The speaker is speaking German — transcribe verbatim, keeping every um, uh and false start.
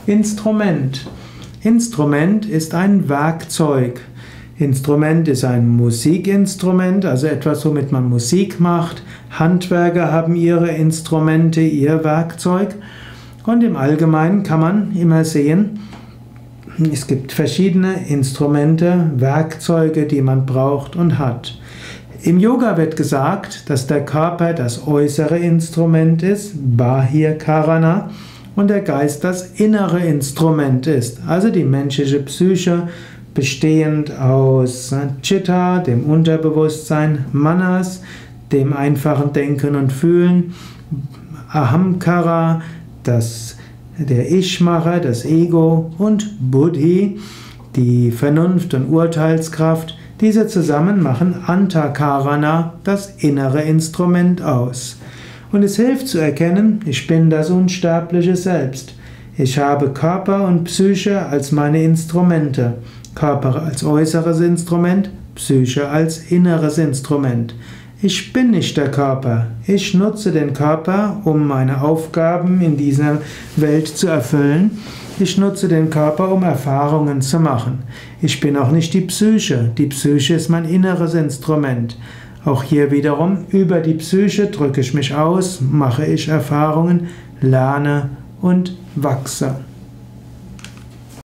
Instrument. Instrument ist ein Werkzeug. Instrument ist ein Musikinstrument, also etwas, womit man Musik macht. Handwerker haben ihre Instrumente, ihr Werkzeug. Und im Allgemeinen kann man immer sehen, es gibt verschiedene Instrumente, Werkzeuge, die man braucht und hat. Im Yoga wird gesagt, dass der Körper das äußere Instrument ist, Bahir Karana, und der Geist das innere Instrument ist, also die menschliche Psyche, bestehend aus Chitta, dem Unterbewusstsein, Manas, dem einfachen Denken und Fühlen, Ahamkara, das, der Ich-Macher, das Ego, und Buddhi, die Vernunft und Urteilskraft. Diese zusammen machen Antakarana, das innere Instrument, aus. Und es hilft zu erkennen, ich bin das unsterbliche Selbst. Ich habe Körper und Psyche als meine Instrumente. Körper als äußeres Instrument, Psyche als inneres Instrument. Ich bin nicht der Körper. Ich nutze den Körper, um meine Aufgaben in dieser Welt zu erfüllen. Ich nutze den Körper, um Erfahrungen zu machen. Ich bin auch nicht die Psyche. Die Psyche ist mein inneres Instrument. Auch hier wiederum, über die Psyche drücke ich mich aus, mache ich Erfahrungen, lerne und wachse.